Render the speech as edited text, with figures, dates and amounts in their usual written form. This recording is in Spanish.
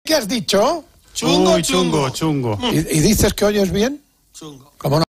¿Qué has dicho? Chungo, Uy, chungo. ¿Y dices que oyes bien? Chungo. ¿Cómo no?